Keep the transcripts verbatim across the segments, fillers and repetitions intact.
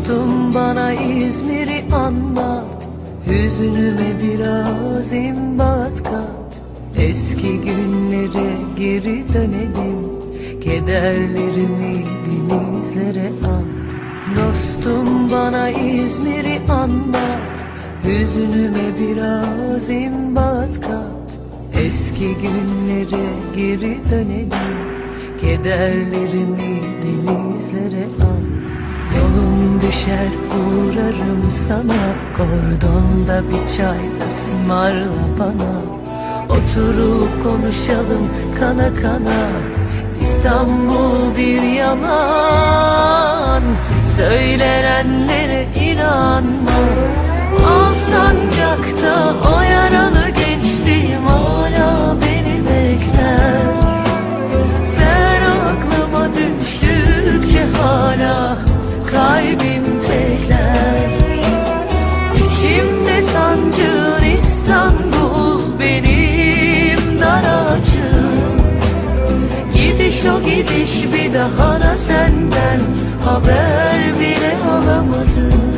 Dostum bana İzmir'i anlat, hüznüme biraz imdat kat. Eski günlere geri dönelim, kederlerimi denizlere at. Dostum bana İzmir'i anlat, hüznüme biraz imdat kat. Eski günlere geri dönelim, kederlerimi denizlere at. Yolum düşer uğrarım sana, kordonda bir çay ısmarla bana. Oturup konuşalım kana kana, İstanbul bir yalan. Söylenenlere inanma, Alsancak'ta o yaralı gençliğim hala beni bekler. Sen aklıma düştükçe hala kalbim tekler. İçimde sancın İstanbul benim daracığım. Gidiş o gidiş, bir daha da senden haber bile alamadım.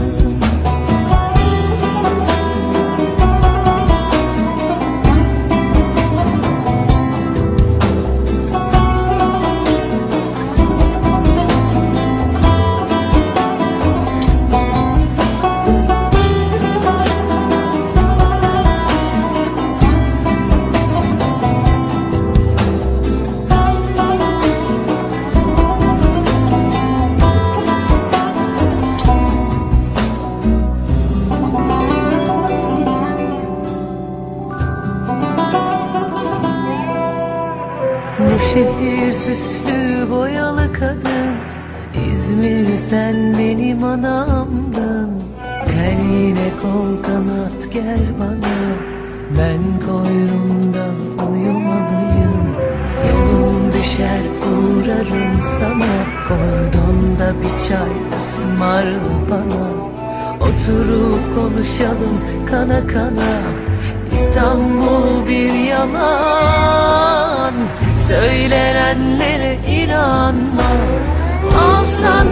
Bu şehir süslü boyalı kadın, İzmir sen benim anamdın. Gel yine kol kanat gel bana, ben koynunda uyumalıyım. Yolum düşer uğrarım sana, kordonda bir çay ısmarla bana. Oturup konuşalım kana kana, İstanbul bir yalan. Söylenenlere inanma, alsan